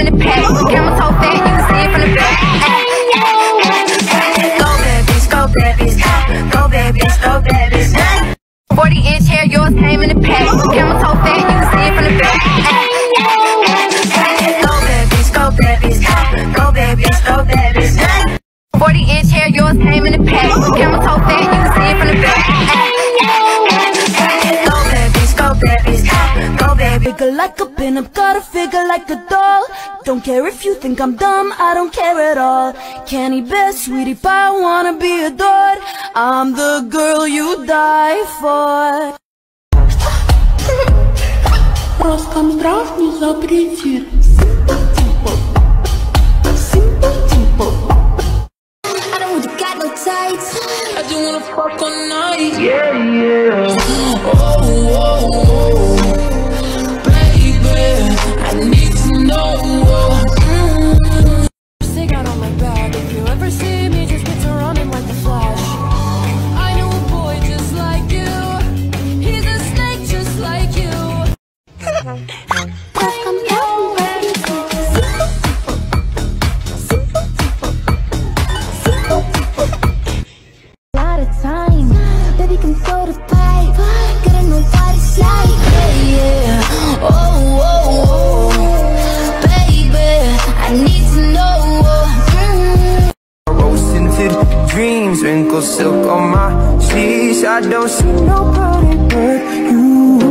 in the pack. Camera so fat, you can see it from the back. Go bad bitch, go bad bitch. Go bad bitch, go bad bitch. 40-inch hair, yours came in the pack. Camera so fat, you can see it from the back. Go bad bitch, go bad bitch. Go bad bitch, go bad bitch. 40-inch hair, yours came in the pack. Camera so fat, you can see it from the back. Go bad bitch, go bad bitch. Go bad bitch. Figure like a pin, I've got a figure like a doll. Don't care if you think I'm dumb, I don't care at all. Candy best, sweetie pie, wanna be adored. I'm the girl you die for. Роском здрав не запретит. I don't want to got no tights. I just wanna fuck all night. Yeah, yeah. Baby, I need to know. Stick out on my back. If you ever see me, just picture running like the Flash. I know a boy just like you. He's a snake just like you. A lot of time, baby, come throw the pipe. Gotta know what it's like. Yeah, yeah. Oh, oh, oh. Baby, I need to know. Rose into the dreams, wrinkled silk on my sheets. I don't see nobody but you.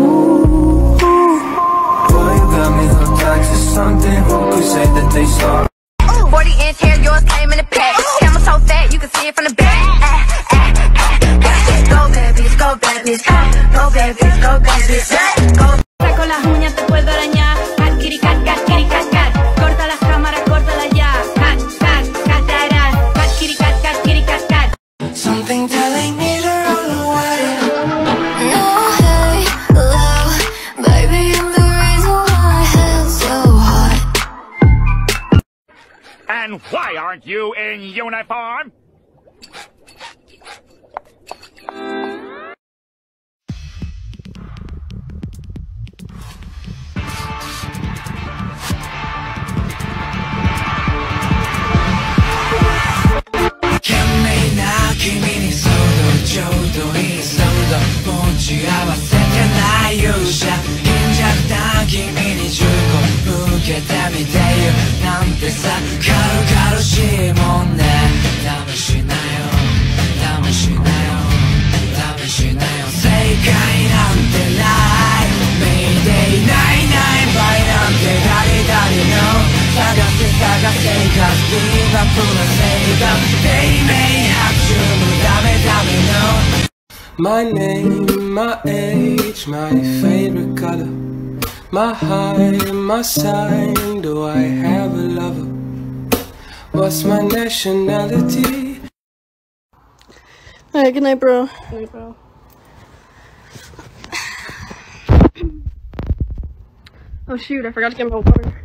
Boy, you got me hooked onto something. Who could say that they saw? 40-inch hair, yours came in the pack. Camera so fat, you can see it from the back. Go bad bitch, go bad bitch. Go bad bitch, go bad bitch. Go. Con las uñas te puedo arañar. Cat, kitty, cat, cat, kitty, cat, cat. Corta las cámaras, córtala ya. Cat, cat, catarán. Cat, kitty, cat, cat, kitty, cat, cat. Something telling me to run away. No, hey, love, baby, I'm the reason why I have so hot. And why aren't you in uniform? My name, my age, my favorite color, my height, my sign. Do I have a lover? What's my nationality? Alright, good night, bro. Good night, bro. Oh shoot, I forgot to get my water.